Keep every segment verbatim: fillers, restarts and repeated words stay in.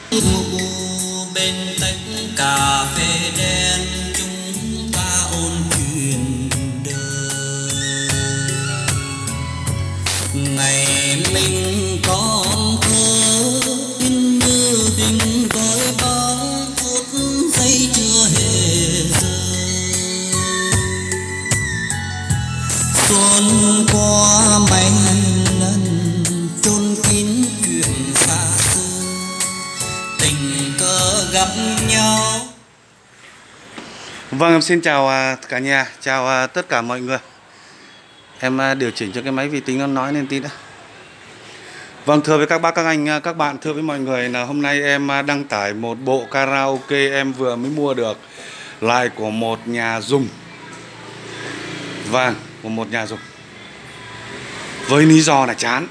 ngủ bên tách cà phê đen, chúng ta ôn chuyện đời. Ngày mình còn thơ in như tình cõi bóng, phút giây chưa hề rơi. Xuân qua mấy lần chôn kín chuyện xa xưa, tình cờ gặp nhau. Vâng, em xin chào cả nhà, chào tất cả mọi người. Em điều chỉnh cho cái máy vi tính nó nói lên tí nữa. Vâng, thưa với các bác, các anh, các bạn, thưa với mọi người là hôm nay em đăng tải một bộ karaoke em vừa mới mua được, lại của một nhà dùng. Vâng, của một nhà dùng, với lý do là chán.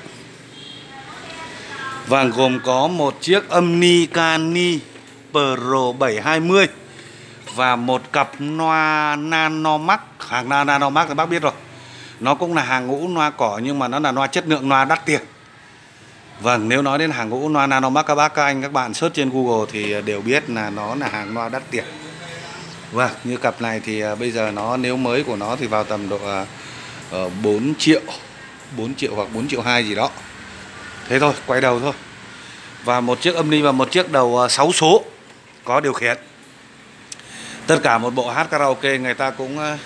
Vâng, gồm có một chiếc âm ni Cani Pro bảy hai mươi và một cặp loa Nanomax. Hàng Nanomax thì bác biết rồi, nó cũng là hàng ngũ loa cỏ nhưng mà nó là loa chất lượng, loa đắt tiền. Vâng, nếu nói đến hàng ngũ loa Nanomax, các bác, các anh, các bạn search trên Google thì đều biết là nó là hàng loa đắt tiền. Vâng, như cặp này thì bây giờ nó, nếu mới của nó thì vào tầm độ uh, bốn triệu, bốn triệu hoặc bốn triệu hai gì đó. Thế thôi, quay đầu thôi. Và một chiếc âm ni và một chiếc đầu sáu số có điều khiển. Tất cả một bộ hát karaoke. Người ta cũng uh,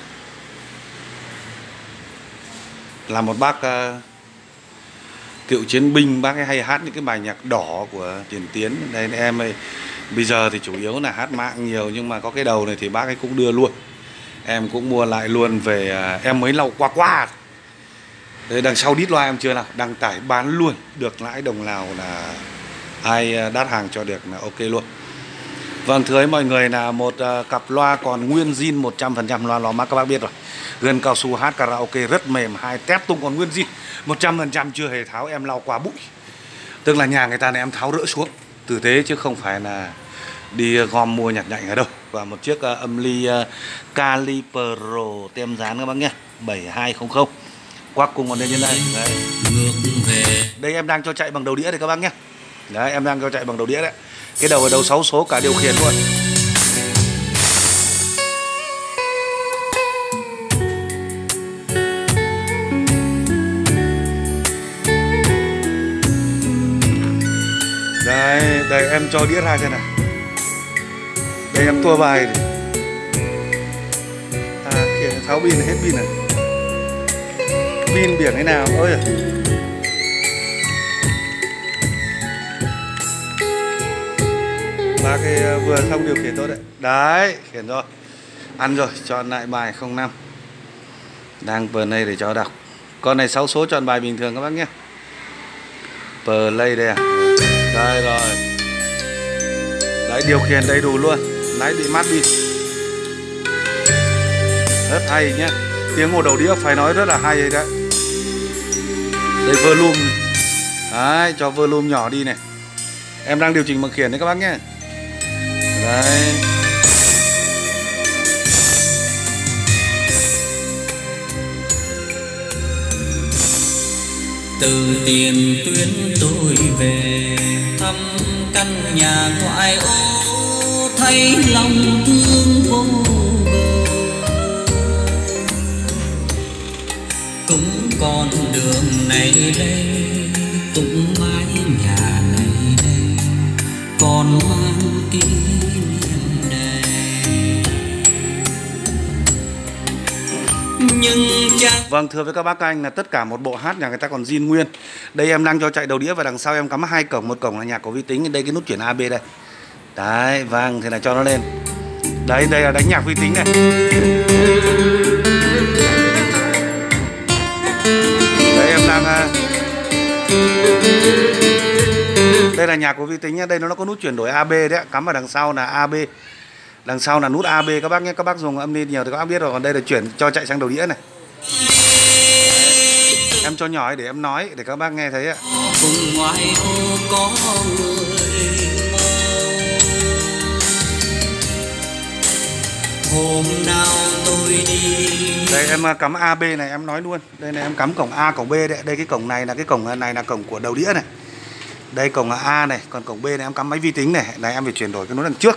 là một bác uh, cựu chiến binh, bác ấy hay hát những cái bài nhạc đỏ của tiền tiến. Đây em ơi, bây giờ thì chủ yếu là hát mạng nhiều, nhưng mà có cái đầu này thì bác ấy cũng đưa luôn. Em cũng mua lại luôn về, uh, em mới lau qua qua. Đây, đằng sau đít loa em chưa nào, đăng tải bán luôn, được lãi đồng nào là ai đắt hàng cho được là ok luôn. Vâng, thưa với mọi người là một uh, cặp loa còn nguyên zin một trăm phần trăm, loa loa mắc các bác biết rồi. Gân cao su hát karaoke rất mềm, hai tép tung còn nguyên zin một trăm phần trăm, chưa hề tháo, em lau qua bụi. Tức là nhà người ta này em tháo rỡ xuống tử tế chứ không phải là đi gom mua nhặt nhạnh ở đâu. Và một chiếc uh, âm ly uh, Cali Pro tem dán các bác nhé, bảy hai không không. Quắc cùng còn lên trên đây. Đấy. Đây em đang cho chạy bằng đầu đĩa đấy các bác nhé. Đấy, em đang cho chạy bằng đầu đĩa đấy. Cái đầu ở đầu sáu số cả điều khiển luôn. Đây, đây em cho đĩa ra xem nào. Đây em tua bài này. À kìa, tháo pin hết pin này. Pin biển thế nào ơi. Bác cái vừa xong điều khiển tốt đấy. Đấy, khiển rồi. Ăn rồi, chọn lại bài không năm. Đang play để cho đọc. Con này sáu số chọn bài bình thường các bác nhé. Play đây à. Đây rồi. Đấy, điều khiển đầy đủ luôn. Lái bị mát pin. Rất hay nhé. Tiếng một đầu đĩa phải nói rất là hay đấy. Đây volume. Đấy, cho volume nhỏ đi này. Em đang điều chỉnh bằng khiển đấy các bác nhé. Đấy. Từ tiền tuyến tôi về thăm căn nhà ngoại ô, thấy lòng thương vô bờ. Cũng còn đường này đây, cũng mái nhà này đây, còn mang kỷ niệm này. Nhưng chẳng... Vâng, thưa với các bác các anh là tất cả một bộ hát nhà người ta còn zin nguyên. Đây em đang cho chạy đầu đĩa và đằng sau em cắm hai cổng, một cổng là nhạc của vi tính, đây cái nút chuyển a bê đây. Đấy, vâng, thế là cho nó lên. Đấy, đây là đánh nhạc vi tính này. Đây em đang đây là nhạc của vi tính nhá, đây nó có nút chuyển đổi a bê đấy, cắm vào đằng sau là a bê. Đằng sau là nút a bê các bác nhé, các bác dùng âm ni nhiều thì các bác biết rồi, còn đây là chuyển cho chạy sang đầu đĩa này. Em cho nhỏ để em nói để các bác nghe thấy ạ. Vùng ngoài ô có người hôm nào tôi đi. Đây em cắm a bê này, em nói luôn. Đây này em cắm cổng A cổng B đấy. Đây cái cổng này là cái cổng này là cổng của đầu đĩa này. Đây cổng là A này, còn cổng B này em cắm máy vi tính này. Này em phải chuyển đổi cái nối đằng trước.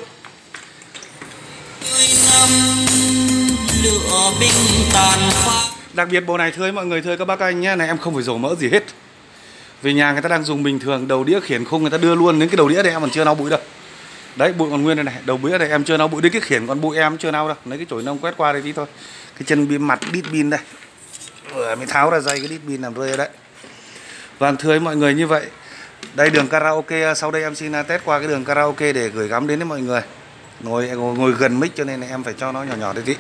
Đặc biệt bộ này thưa mọi người, thưa các bác anh nhé, này em không phải dầu mỡ gì hết. Vì nhà người ta đang dùng bình thường, đầu đĩa khiển khung người ta đưa luôn đến cái đầu đĩa này, em còn chưa lau bụi đâu. Đấy, bụi còn nguyên đây này, đầu đĩa này em chưa lau bụi, đến cái khiển còn bụi em chưa lau đâu. Lấy cái chổi nông quét qua đây tí thôi. Cái chân pin mặt đít pin đây. Vừa mới tháo ra dây cái đít pin làm rơi ở đấy. Vâng, thưa mọi người như vậy. Đây đường karaoke, sau đây em xin test qua cái đường karaoke để gửi gắm đến với mọi người. Ngồi ngồi gần mic cho nên là em phải cho nó nhỏ nhỏ đây tí.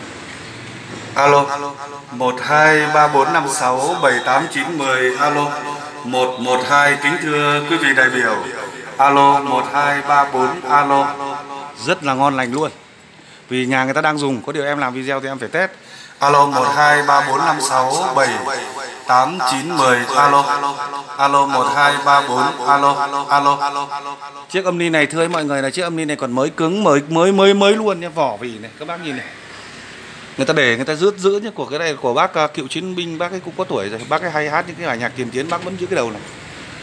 Alo, một hai ba bốn năm sáu bảy tám chín mười. Alo, một một hai, kính thưa quý vị đại biểu. Alo, một hai ba bốn. Alo. Rất là ngon lành luôn. Vì nhà người ta đang dùng, có điều em làm video thì em phải test. Alo, một hai ba bốn năm sáu bảy tám chín mười. Alo. Alo, một hai ba bốn. Alo. Alo. Chiếc âm ni này thưa mọi người là chiếc âm ni này còn mới cứng, mới mới mới mới luôn nha, vỏ vỉ này, các bác nhìn này. Người ta để người ta rước giữ như của cái này của bác uh, cựu chiến binh, bác ấy cũng có tuổi rồi, bác ấy hay hát những cái bài nhạc tiền tiến, bác vẫn giữ cái đầu này.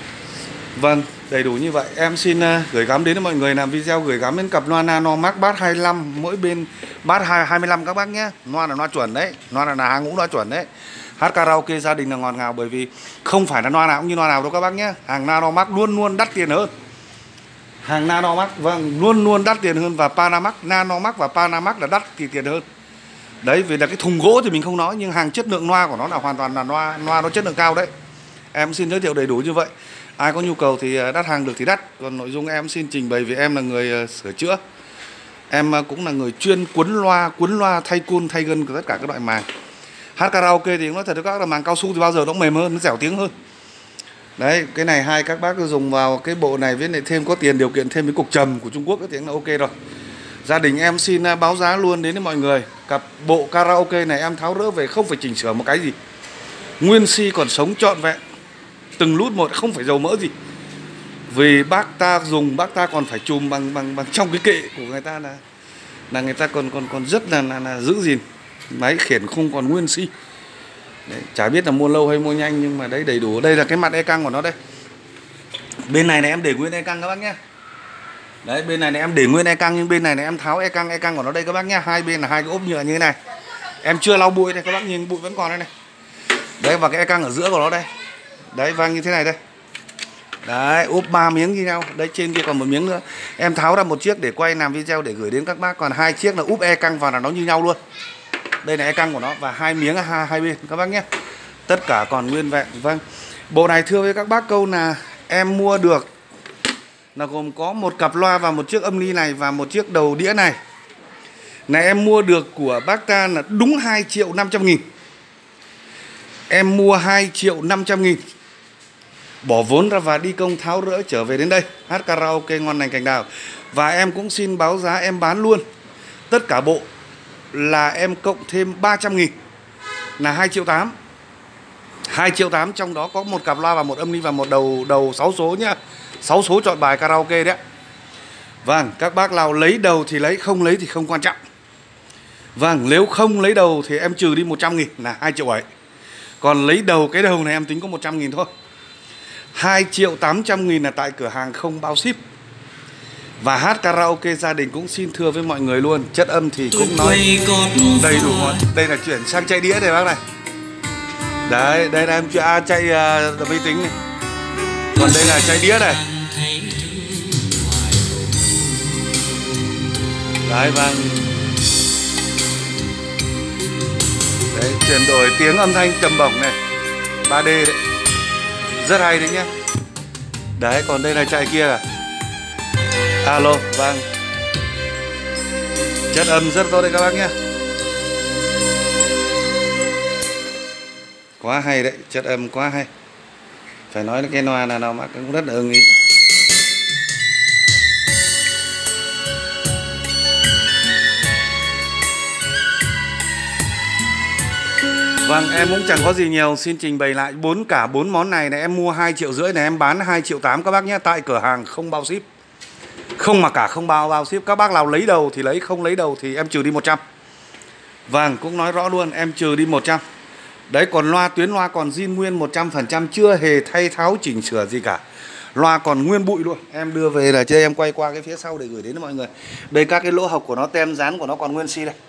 Vâng, đầy đủ như vậy. Em xin uh, gửi gắm đến mọi người làm video gửi gắm đến cặp loa Nano Max Bass hai mươi lăm, mỗi bên Bass hai mươi lăm các bác nhé. Loa là loa chuẩn đấy, loa là, là hàng ngũ loa chuẩn đấy. Hát karaoke gia đình là ngọt ngào, bởi vì không phải là loa nào cũng như loa nào đâu các bác nhé. Hàng Nano Max luôn luôn đắt tiền hơn. Hàng Nano Max vâng luôn luôn đắt tiền hơn, và Panamax, Nano Max và Panamax là đắt thì tiền hơn. Đấy, vì là cái thùng gỗ thì mình không nói, nhưng hàng chất lượng loa của nó là hoàn toàn là loa loa nó chất lượng cao đấy. Em xin giới thiệu đầy đủ như vậy. Ai có nhu cầu thì đắt hàng được thì đắt. Còn nội dung em xin trình bày vì em là người uh, sửa chữa. Em uh, cũng là người chuyên quấn loa, quấn loa thay côn, thay gân của tất cả các loại màng. Hát karaoke thì nói thật với các bác là màng cao su thì bao giờ nó mềm hơn, nó dẻo tiếng hơn. Đấy, cái này hai các bác cứ dùng vào cái bộ này với lại thêm có tiền điều kiện thêm cái cục trầm của Trung Quốc cái tiếng là ok rồi. Gia đình em xin báo giá luôn đến với mọi người. Cặp bộ karaoke này em tháo rỡ về, không phải chỉnh sửa một cái gì. Nguyên si còn sống trọn vẹn, từng nút một, không phải dầu mỡ gì. Vì bác ta dùng, bác ta còn phải chùm bằng bằng bằng trong cái kệ của người ta là là người ta còn còn còn rất là là, là giữ gìn. Máy khiển khung còn nguyên si. Đấy, chả biết là mua lâu hay mua nhanh, nhưng mà đấy đầy đủ. Đây là cái mặt e căng của nó đây. Bên này này em để nguyên e căng các bác nhé. Đấy, bên này này em để nguyên e căng, nhưng bên này này em tháo e căng, e căng của nó đây các bác nhé. Hai bên là hai cái ốp nhựa như thế này. Em chưa lau bụi đây các bác nhìn, bụi vẫn còn đây này. Đấy, và cái e căng ở giữa của nó đây. Đấy, vang như thế này đây. Đấy, ốp ba miếng như nhau. Đấy, trên kia còn một miếng nữa. Em tháo ra một chiếc để quay làm video để gửi đến các bác. Còn hai chiếc là úp e căng vào là nó như nhau luôn. Đây là e căng của nó và hai miếng hai, hai bên các bác nhé. Tất cả còn nguyên vẹn. Vâng. Bộ này thưa với các bác câu là em mua được là gồm có một cặp loa và một chiếc âm ly này và một chiếc đầu đĩa này. Này em mua được của bác ta là đúng hai triệu năm trăm nghìn. Em mua hai triệu năm trăm nghìn. Bỏ vốn ra và đi công tháo rỡ trở về đến đây. Hát karaoke ngon lành cành đào. Và em cũng xin báo giá em bán luôn. Tất cả bộ là em cộng thêm ba trăm nghìn là hai triệu tám. hai triệu tám, trong đó có một cặp loa và một âm ly và một đầu đầu sáu số nhá. sáu số chọn bài karaoke đấy. Vâng, các bác nào lấy đầu thì lấy, không lấy thì không quan trọng. Vâng, nếu không lấy đầu thì em trừ đi một trăm nghìn là hai triệu bảy. Còn lấy đầu, cái đầu này em tính có một trăm nghìn thôi. hai triệu tám trăm nghìn là tại cửa hàng không bao ship. Và hát karaoke gia đình cũng xin thưa với mọi người luôn. Chất âm thì cũng nói đầy đủ. Đây là chuyển sang chạy đĩa này bác này. Đấy, đây là em à, chạy uh, vi tính này. Còn đây là chạy đĩa này. Đấy, vâng. Đấy, chuyển đổi tiếng âm thanh trầm bổng này, ba D đấy. Rất hay đấy nhá. Đấy, còn đây là chạy kia à. Alo, vâng. Chất âm rất tốt đấy các bác nhé. Quá hay đấy, chất âm quá hay. Phải nói là cái loa là nó mà cũng rất là ưng ý. Vâng, em cũng chẳng có gì nhiều, xin trình bày lại bốn cả bốn món này này em mua hai triệu rưỡi này, em bán hai triệu tám các bác nhé, tại cửa hàng không bao ship. Không mà cả không bao bao ship. Các bác nào lấy đầu thì lấy, không lấy đầu thì em trừ đi một trăm. Vâng, cũng nói rõ luôn, em trừ đi một trăm. Đấy, còn loa tuyến loa còn zin nguyên một trăm phần trăm, chưa hề thay tháo chỉnh sửa gì cả. Loa còn nguyên bụi luôn. Em đưa về là chơi, em quay qua cái phía sau để gửi đến cho mọi người. Đây các cái lỗ hộc của nó, tem dán của nó còn nguyên si đây.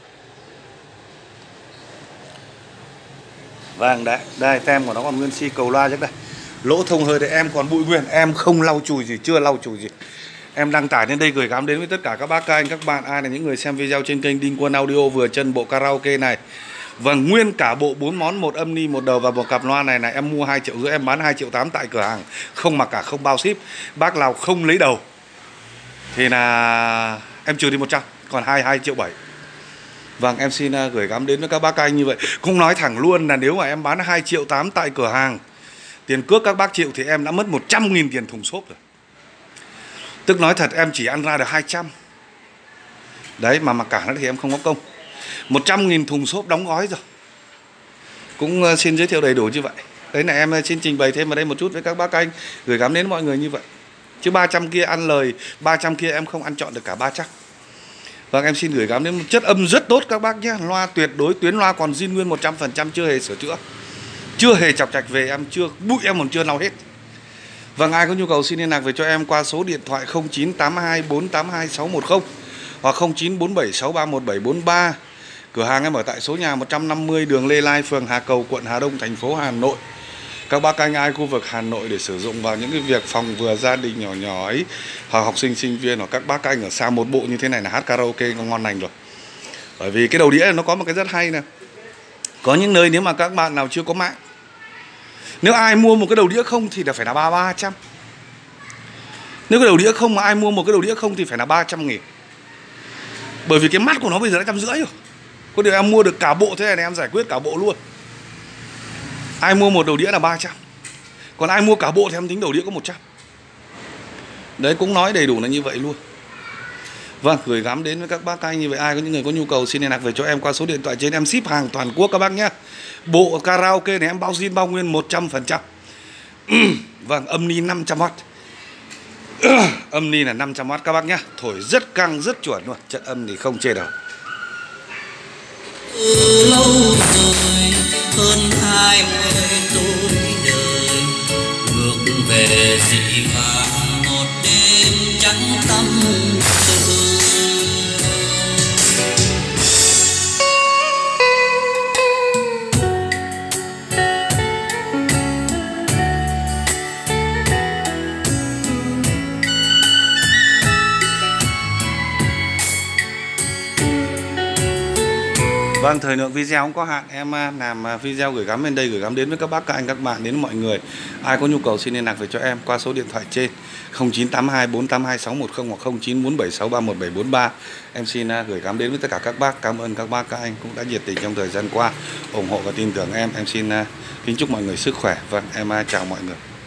Vâng đấy, đây tem của nó còn nguyên si, cầu loa trước đây. Lỗ thông hơi đấy em còn bụi nguyên, em không lau chùi gì, chưa lau chùi gì. Em đăng tải lên đây gửi gắm đến với tất cả các bác, các anh, các bạn, ai là những người xem video trên kênh Đinh Quân Audio vừa chân bộ karaoke này. Và nguyên cả bộ bốn món, một âm ni, một đầu và một cặp loa này này em mua hai triệu rưỡi, em bán hai triệu tám tại cửa hàng, không mặc cả, không bao ship. Bác nào không lấy đầu thì là em trừ đi một trăm, còn hai hai triệu bảy. Vâng, em xin gửi gắm đến với các bác, các anh như vậy. Cũng nói thẳng luôn là nếu mà em bán hai triệu tám tại cửa hàng, tiền cước các bác chịu thì em đã mất một trăm nghìn tiền thùng xốp rồi. Tức nói thật em chỉ ăn ra được hai trăm. Đấy, mà mặc cả nó thì em không có công. một trăm nghìn thùng xốp đóng gói rồi. Cũng xin giới thiệu đầy đủ như vậy. Đấy là em xin trình bày thêm vào đây một chút với các bác, các anh, gửi gắm đến mọi người như vậy. Chứ ba trăm kia ăn lời, ba trăm kia em không ăn trọn được cả ba trăm. Vâng, em xin gửi gắm đến một chất âm rất tốt các bác nhé. Loa tuyệt đối, tuyến loa còn zin nguyên một trăm phần trăm, chưa hề sửa chữa, chưa hề chọc chạch về, em chưa, bụi em còn chưa lau hết. Vâng, ai có nhu cầu xin liên lạc về cho em qua số điện thoại không chín tám hai bốn tám hai sáu một không hoặc không chín bốn bảy sáu ba một bảy bốn ba. Cửa hàng em ở tại số nhà một trăm năm mươi đường Lê Lai, phường Hà Cầu, quận Hà Đông, thành phố Hà Nội. Các bác anh ai khu vực Hà Nội để sử dụng vào những cái việc phòng vừa gia đình nhỏ nhỏ ấy, hoặc học sinh sinh viên, hoặc các bác anh ở xa, một bộ như thế này là hát karaoke ngon lành rồi. Bởi vì cái đầu đĩa nó có một cái rất hay nè. Có những nơi nếu mà các bạn nào chưa có mạng, nếu ai mua một cái đầu đĩa không thì là phải là ba ba trăm. Nếu cái đầu đĩa không mà ai mua một cái đầu đĩa không thì phải là ba trăm nghìn. Bởi vì cái mắt của nó bây giờ đã trăm rưỡi rồi. Có điều em mua được cả bộ thế này, này em giải quyết cả bộ luôn. Ai mua một đầu đĩa là ba trăm. Còn ai mua cả bộ thì em tính đầu đĩa có một trăm. Đấy, cũng nói đầy đủ là như vậy luôn. Vâng, gửi gắm đến với các bác, các anh như vậy. Ai có những người có nhu cầu xin liên lạc về cho em qua số điện thoại trên, em ship hàng toàn quốc các bác nhé. Bộ karaoke này em bao zin bao nguyên một trăm phần trăm. Vâng, âm ni năm trăm oát. Âm ni là năm trăm oát các bác nhé. Thổi rất căng, rất chuẩn luôn. Chất âm thì không chê đâu. Lâu rồi, hơn hai mươi tuổi đời, ngược về dị vãng một đêm trắng tâm tư. Vâng, thời lượng video cũng có hạn, em làm video gửi gắm lên đây, gửi gắm đến với các bác, các anh, các bạn, đến mọi người. Ai có nhu cầu xin liên lạc về cho em qua số điện thoại trên không chín tám hai bốn tám hai sáu một không hoặc không chín bốn bảy sáu ba một bảy bốn ba. Em xin gửi gắm đến với tất cả các bác. Cảm ơn các bác, các anh cũng đã nhiệt tình trong thời gian qua ủng hộ và tin tưởng em. Em xin kính chúc mọi người sức khỏe. Vâng, em chào mọi người.